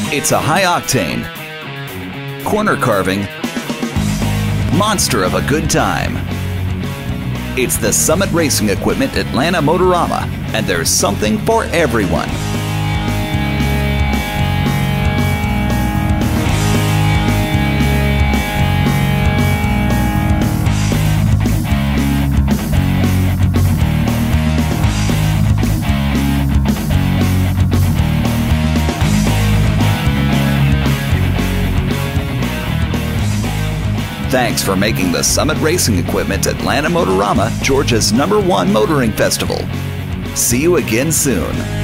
It's a high-octane, corner-carving monster of a good time. It's the Summit Racing Equipment Atlanta Motorama, and there's something for everyone. Thanks for making the Summit Racing Equipment Atlanta Motorama Georgia's #1 motoring festival. See you again soon.